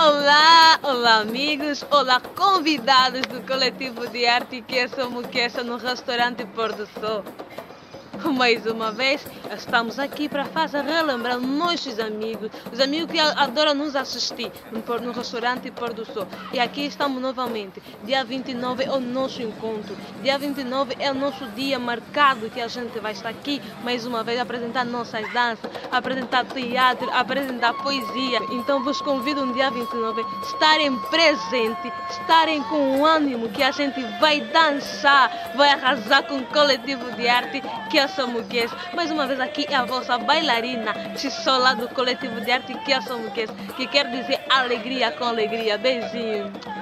Olá, olá amigos, olá convidados do coletivo de arte que é Somuqueça no restaurante Pôr do Sol. Mais uma vez, estamos aqui para fazer relembrar nossos amigos, os amigos que adoram nos assistir no restaurante Pôr do Sol. E aqui estamos novamente. Dia 29 é o nosso encontro. Dia 29 é o nosso dia marcado que a gente vai estar aqui mais uma vez apresentar nossas danças, apresentar teatro, apresentar poesia. Então vos convido no dia 29 estarem presentes, estarem com o ânimo que a gente vai dançar, vai arrasar com o coletivo de arte que é Somuqueça. Mais uma vez aqui é a vossa bailarina Tissola do coletivo de arte que é Somuqueça, que quer dizer alegria com alegria. Beijinho.